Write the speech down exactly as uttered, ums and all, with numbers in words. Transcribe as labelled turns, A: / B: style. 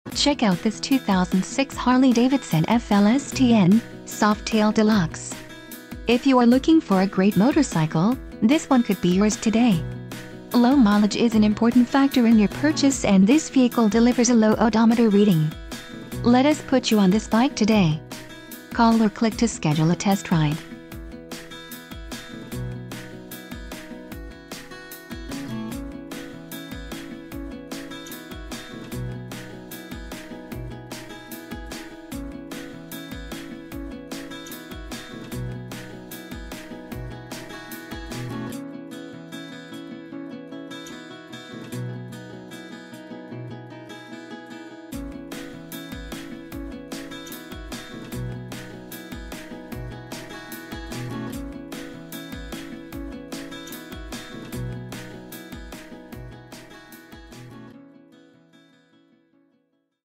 A: Check out this two thousand six Harley-Davidson F L S T N Softail Deluxe. If you are looking for a great motorcycle, this one could be yours today. Low mileage is an important factor in your purchase, and this vehicle delivers a low odometer reading. Let us put you on this bike today. Call or click to schedule a test ride.